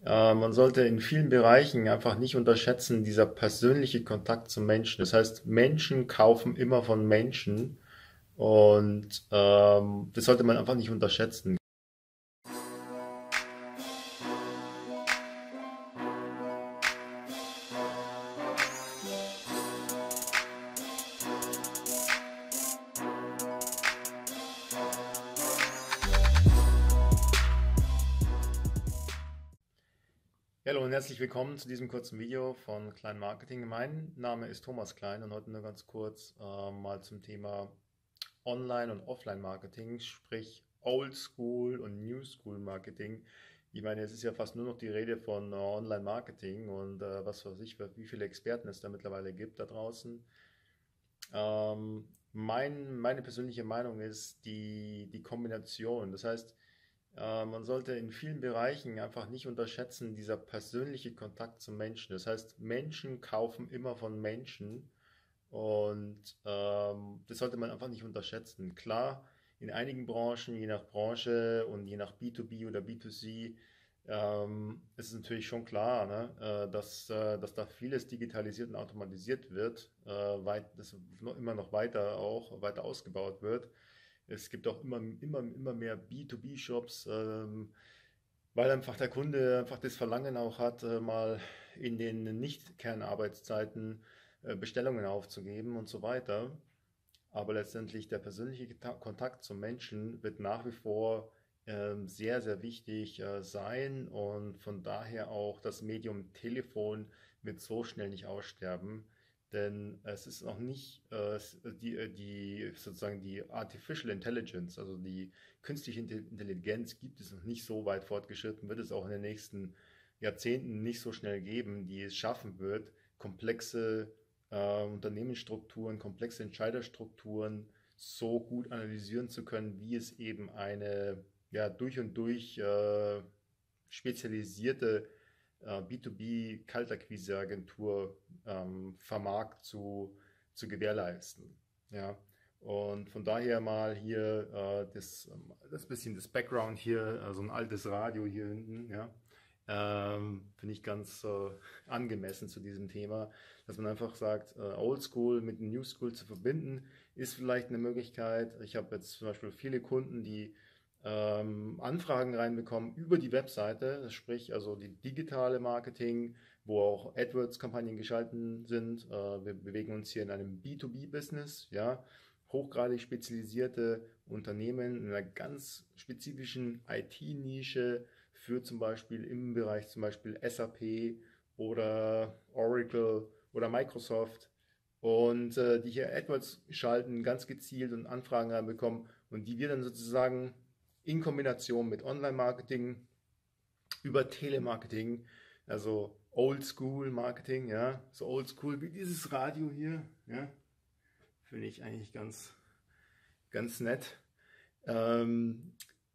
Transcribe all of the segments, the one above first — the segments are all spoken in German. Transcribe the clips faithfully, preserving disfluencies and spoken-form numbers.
Äh, man sollte in vielen Bereichen einfach nicht unterschätzen, dieser persönliche Kontakt zum Menschen. Das heißt, Menschen kaufen immer von Menschen und ähm, das sollte man einfach nicht unterschätzen. Hallo und herzlich willkommen zu diesem kurzen Video von Klein Marketing. Mein Name ist Thomas Klein und heute nur ganz kurz äh, mal zum Thema Online- und Offline-Marketing, sprich Old School und New School Marketing. Ich meine, es ist ja fast nur noch die Rede von äh, Online-Marketing und äh, was weiß ich, wie viele Experten es da mittlerweile gibt da draußen. Ähm, mein, meine persönliche Meinung ist die, die Kombination. Das heißt, äh, man sollte in vielen Bereichen einfach nicht unterschätzen, dieser persönliche Kontakt zum Menschen. Das heißt, Menschen kaufen immer von Menschen und ähm, das sollte man einfach nicht unterschätzen. Klar, in einigen Branchen, je nach Branche und je nach B zwei B oder B zwei C, ähm, ist es natürlich schon klar, ne, äh, dass, äh, dass da vieles digitalisiert und automatisiert wird, äh, weit, das noch, immer noch weiter auch weiter ausgebaut wird. Es gibt auch immer, immer, immer mehr B zwei B-Shops, ähm, weil einfach der Kunde einfach das Verlangen auch hat, äh, mal in den Nicht-Kernarbeitszeiten äh, Bestellungen aufzugeben und so weiter. Aber letztendlich der persönliche Geta- Kontakt zum Menschen wird nach wie vor ähm, sehr, sehr wichtig äh, sein und von daher auch das Medium Telefon wird so schnell nicht aussterben, denn es ist noch nicht äh, es- die, äh, die sozusagen die Artificial Intelligence, also die künstliche Inte- Intelligenz gibt es noch nicht so weit fortgeschritten, wird es auch in den nächsten Jahrzehnten nicht so schnell geben, die es schaffen wird, komplexe äh, Unternehmensstrukturen, komplexe Entscheiderstrukturen so gut analysieren zu können, wie es eben eine ja, durch und durch äh, spezialisierte äh, B zwei B-Kaltakquise-Agentur ähm, vermag zu, zu gewährleisten. Ja. Und von daher mal hier äh, das, ähm, das bisschen das Background hier, also ein altes Radio hier hinten, ja. Ähm, finde ich ganz äh, angemessen zu diesem Thema, dass man einfach sagt, äh, Old School mit New School zu verbinden, ist vielleicht eine Möglichkeit. Ich habe jetzt zum Beispiel viele Kunden, die ähm, Anfragen reinbekommen über die Webseite, sprich also die digitale Marketing, wo auch AdWords-Kampagnen geschalten sind. Äh, wir bewegen uns hier in einem B zwei B-Business, ja, hochgradig spezialisierte Unternehmen in einer ganz spezifischen I T-Nische für zum Beispiel im Bereich zum Beispiel S A P oder Oracle oder Microsoft und äh, die hier AdWords schalten, ganz gezielt und Anfragen reinbekommen und die wir dann sozusagen in Kombination mit Online-Marketing über Telemarketing, also Old-School-Marketing, ja, so Old-School wie dieses Radio hier, ja, finde ich eigentlich ganz, ganz nett, ähm,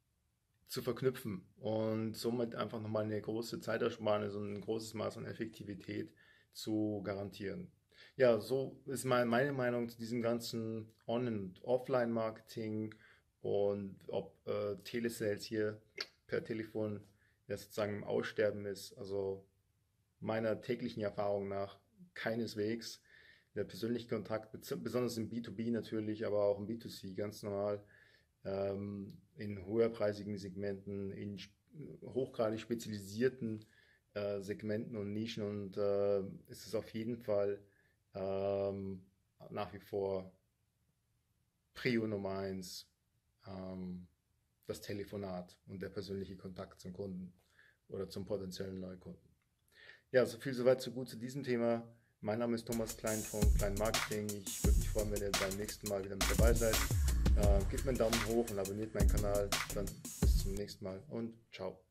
zu verknüpfen und somit einfach nochmal eine große Zeitersparnis und ein großes Maß an Effektivität zu garantieren. Ja, so ist mein, meine Meinung zu diesem ganzen On- und Offline-Marketing und ob äh, Telesales hier per Telefon ja sozusagen im Aussterben ist. Also meiner täglichen Erfahrung nach keineswegs. Der persönliche Kontakt, besonders im B zwei B natürlich, aber auch im B zwei C ganz normal, ähm, in höherpreisigen Segmenten, in hochgradig spezialisierten äh, Segmenten und Nischen und äh, ist es auf jeden Fall ähm, nach wie vor Prio Nummer eins, ähm, das Telefonat und der persönliche Kontakt zum Kunden oder zum potenziellen Neukunden. Ja, so viel soweit so gut zu diesem Thema. Mein Name ist Thomas Klein von Klein Marketing. Ich würde mich freuen, wenn ihr beim nächsten Mal wieder mit dabei seid. Äh, gebt mir einen Daumen hoch und abonniert meinen Kanal. Dann bis zum nächsten Mal und ciao.